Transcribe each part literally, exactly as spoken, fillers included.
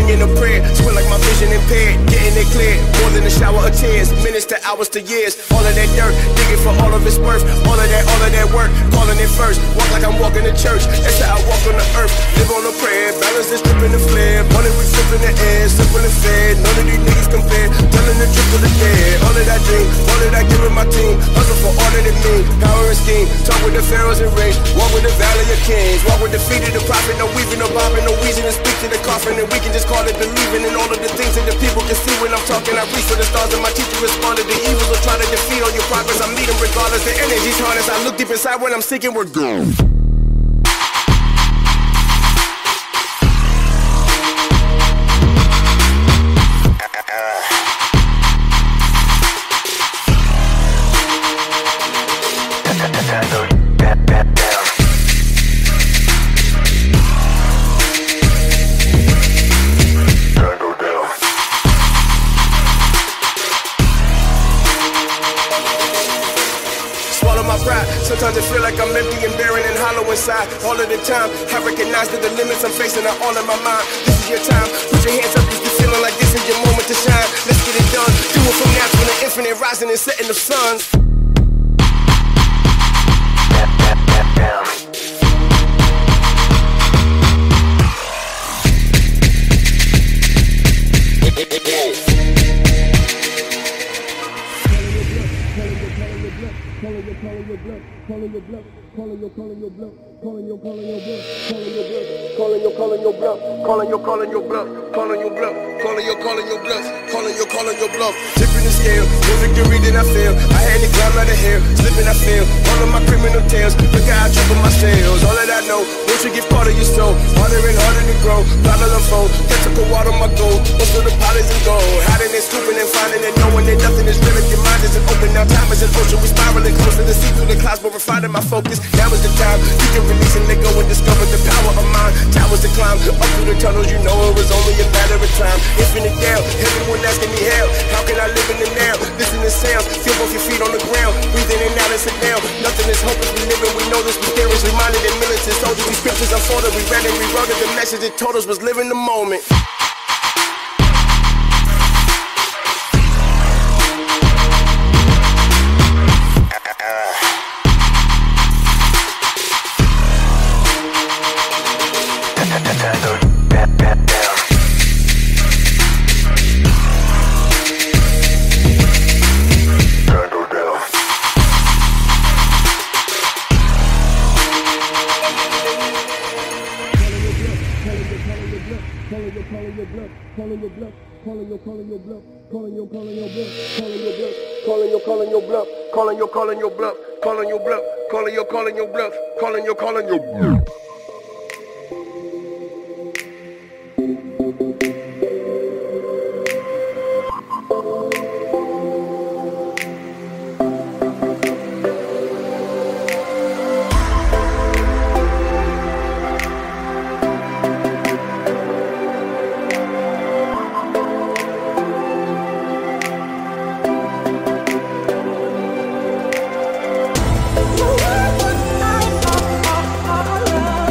singing a prayer, swear like my vision impaired, getting it clear, more than a shower of tears, minutes to hours to years, all of that dirt, digging for all of its worth, all of that, all of that work, calling it first, walk like I'm walking to church, that's how I walk on the earth, live on a prayer, balance is stripping the flare, money we flipping the air, simple and fair, none of these niggas compare, telling the truth to the dead, all of that dream, all of that giving my team, hustle for all that it means, power and scheme, talk with the pharaohs and rings, walk with the valley of kings, walk with the feet of the prophet, no weaving, no bobbing, no wheezing, and speak to the coffin, and we can just call it believing in all of the things that the people can see when I'm talking. I reach for the stars and my teacher responded. The evils will try to defeat all your progress. I meet them regardless. The energy's harnessed. I look deep inside when I'm seeking. We're gone. Sometimes I feel like I'm empty and barren and hollow inside. All of the time, I recognize that the limits I'm facing are all in my mind. This is your time, put your hands up if you're feeling like this is your moment to shine. Let's get it done, do it from now to the infinite rising and setting of suns. Calling your bluff, calling your, calling your bluff, calling your, calling your bluff, calling your bluff, calling your, calling your bluff, calling your, calling your bluff, calling your bluff, calling your, calling your bluff, calling your, calling your bluff. Tipping the scale, more victory than I feel. I had to climb out of here, slipping I feel. All of my criminal tales, look how I triple my sales. All that I know, once you get part of your soul, harder and harder to grow. Blood of the foe, took a water my gold. Most of the potters and gold, hiding and scooping and finding and knowing that nothing is real if your mind isn't open. Now time is an ocean, we spiraling closer to see through the clouds, but refining my focus. Now is the time you can release and let go and discover the power of mind. Towers to climb, up through the tunnels, you know it was only a matter of time. Infinite down, everyone asking me how, how can I live in the now? Listen to sounds, feel both your feet on the ground, breathe in and out and sit down. Nothing is hopeless, we living, we know this, we theories, reminded that militant soldiers, these scriptures unfolded, we read and we wrote it, the message it told us was living the moment. Calling your bluff, calling your, calling your bluff, calling your, calling your bluff, calling your bluff, calling your, calling your bluff, calling your, calling your bluff, calling your bluff, calling your, calling your bluff, calling your, calling your bluff. Oh,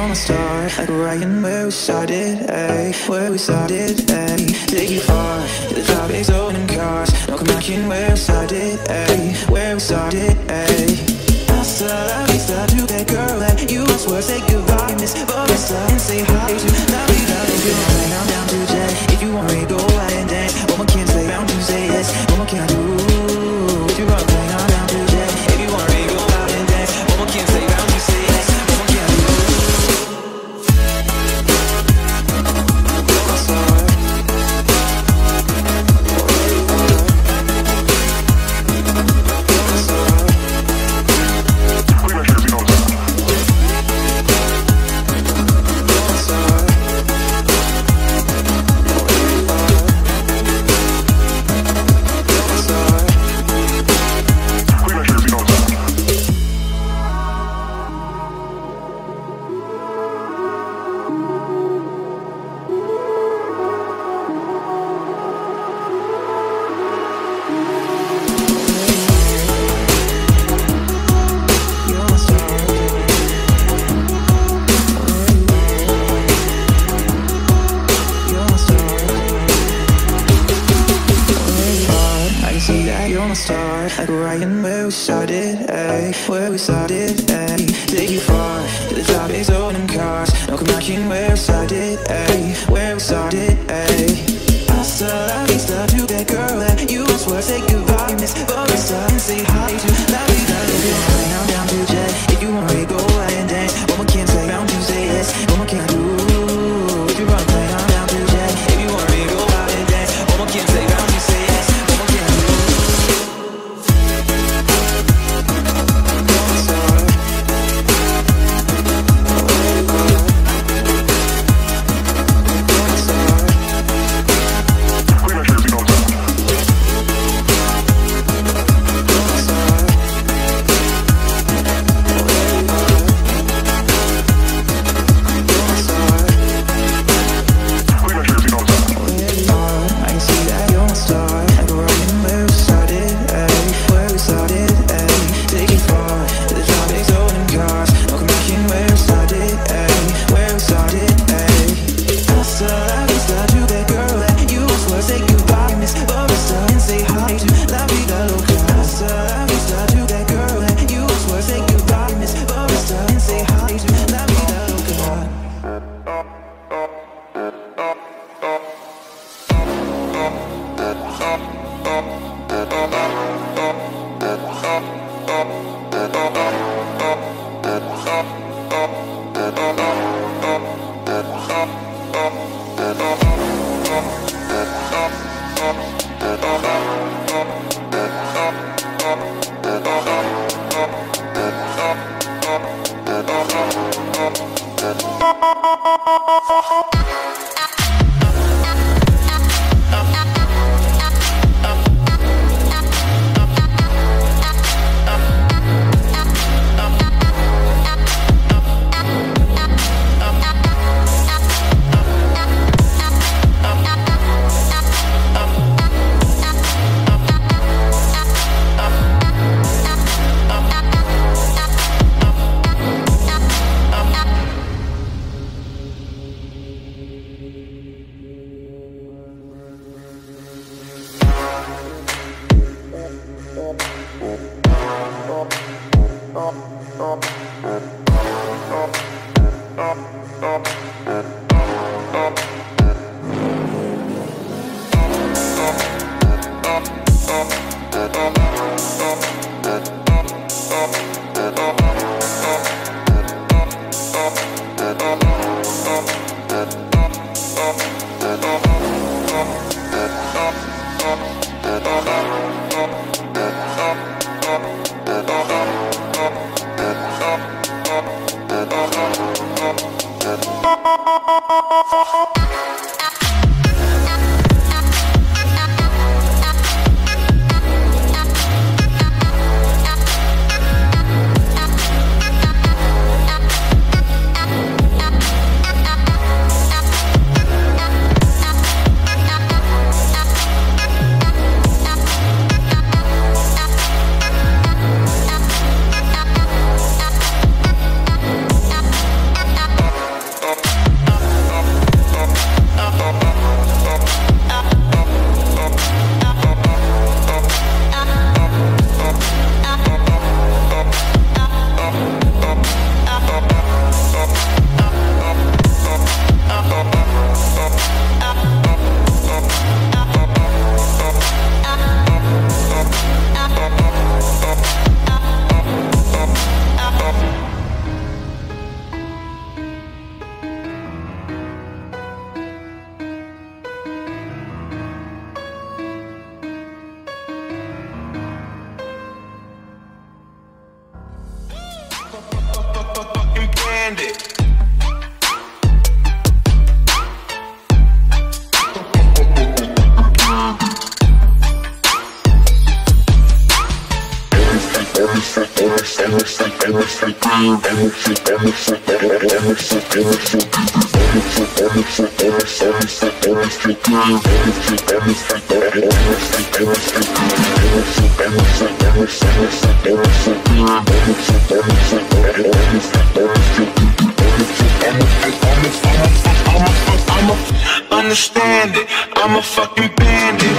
you're my star, like right in where we started, ayy, where we started, ayy. Take you far, to the top, it's open cars. No come back in where we started, ayy, where we started, ayy. Hasta la vista, to that girl that you once were. Say goodbye, Miss Vanessa, and say hi to la vida. If you want me, I'm down to jet. If you want me, go out and dance. What more can I say? Bound to say yes. What more can I do? If you want me, I'm down to jet. If you want me, go out and dance. What more can I say? Bound to say yes. What more can I do? You're my star. You're my star. Like right in where we started, ayy, where we started, ayy. Take you far, to the top, it's open cars. No come back in where we started, ayy, where we started, ayy. Hasta la vista, to that girl that you once were. Say goodbye, Miss Vanessa, and say hi to la vida. If you want me, I'm down to jet. If you want me, go out and dance. What more can I say? Bound to say yes. What more can I do? If you want me, I'm down to jet. If you want me, go out and dance. What more can I say? Bound to say yes. What more can I do? Understand it, I'm a fucking bandit.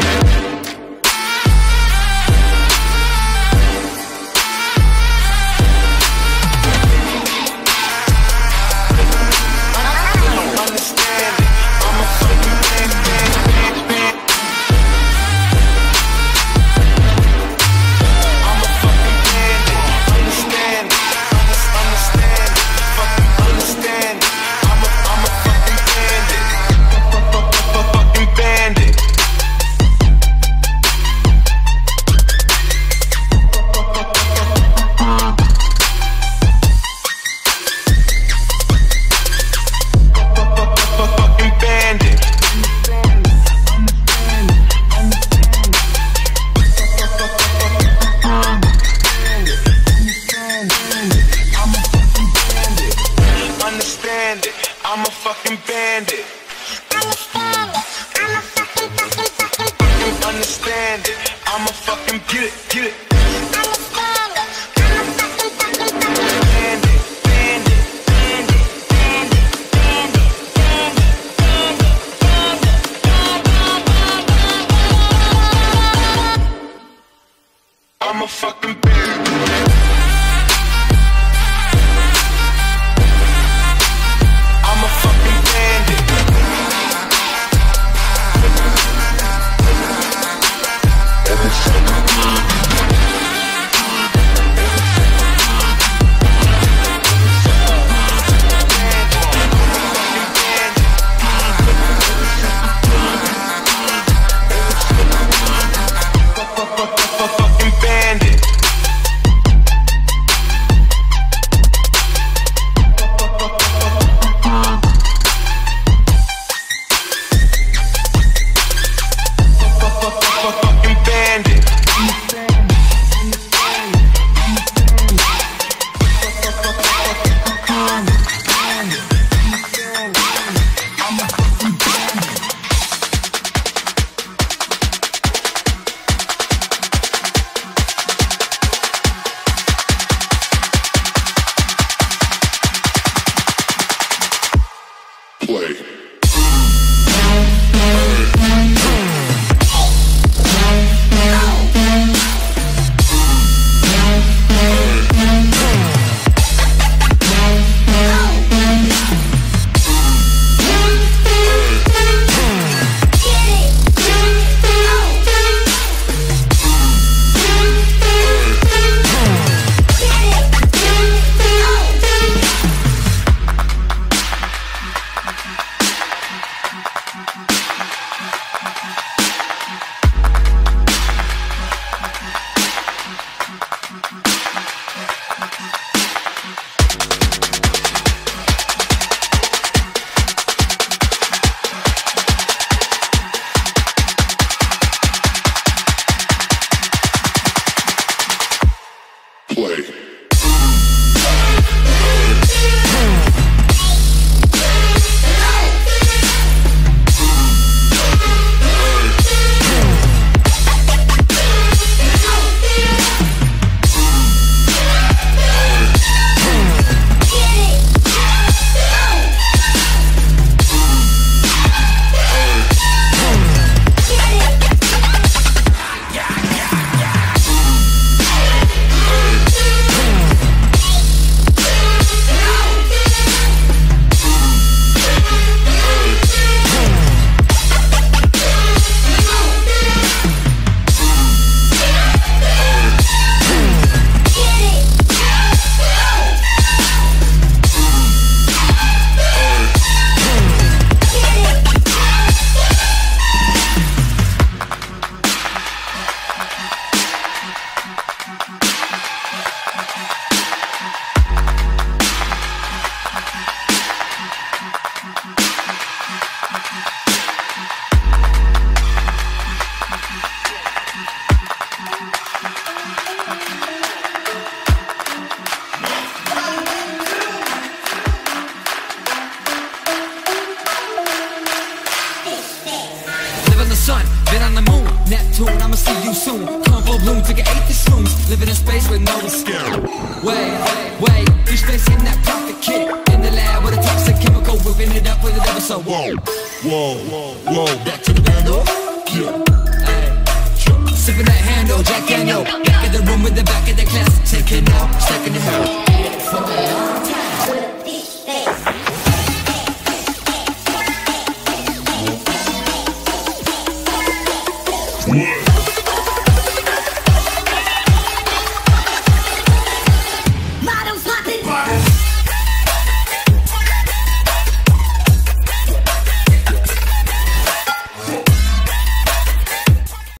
I'm a fucking bandit. Understand it. I'm a fucking get it, get it. Bandit, bandit, bandit, bandit, bandit, bandit. I'm a fucking bandit. sun, been on the moon, Neptune, I'ma see you soon. Combo bloom, took an eighth of shrooms, living in space with no scare. Wait, wait, you space in that profit kit. In the lab with a toxic chemical, whipping it up with a double so whoa, whoa, whoa, back to the bando, yeah. Sipping that handle, Jack Daniel. Back in the room with the back of the class. Taking out, stacking the hell. For a long time. What?